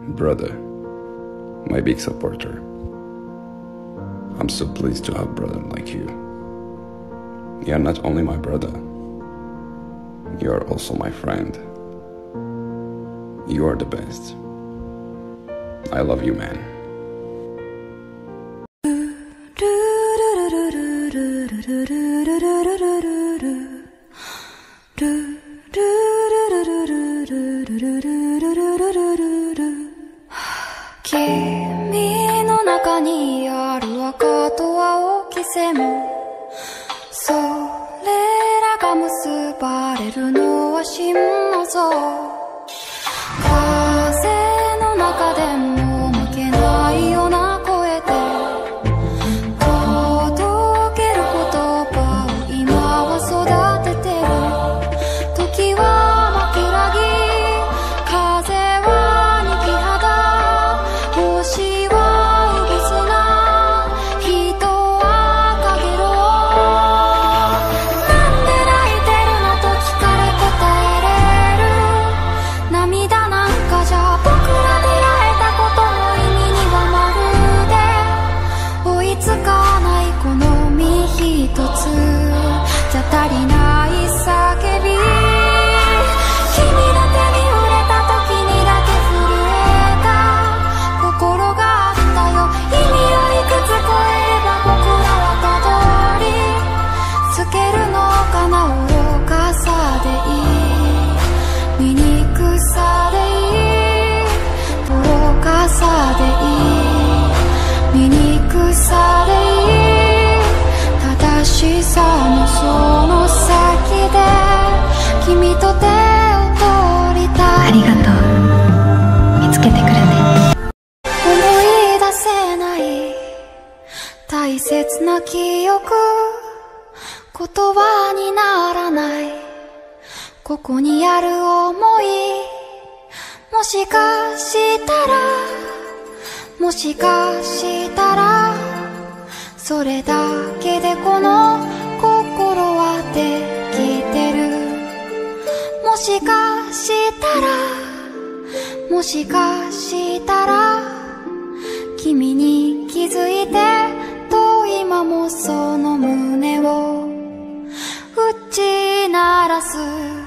brother, my big supporter. I'm so pleased to have a brother like you. You're not only my brother, you're also my friend. You are the best. I love you, man. 君の中にある赤と青き線、それらが結ばれるのは心の像。風の中でも負けないような声で届ける言葉を今は育ててる。時は枕木、風は逃げ肌、星はうぶすな、人はかげろう。なんで泣いてるのと聞かれ答えれる。涙なんかじゃ僕ら出会えたことの意味にはまるで追いつかない。この身一つじゃ足りない叫び、君の手に触れた時にだけ震えた心があったよ。意味をいくつ超えれば僕らはたどり着けるのかな。愚かさでいい、醜さでいい、愚かさでいい、醜さでいい、正しさもその先で君と手を取りたい。 ありがとう。見つけてくれて。 思い出せない大切な記憶、言葉にならない。ここにある想い、もしかしたら、もしかしたら、それだけでこの心はできてる。もしかしたら、もしかしたら、君に気づいてと今もその胸を打ち鳴らす。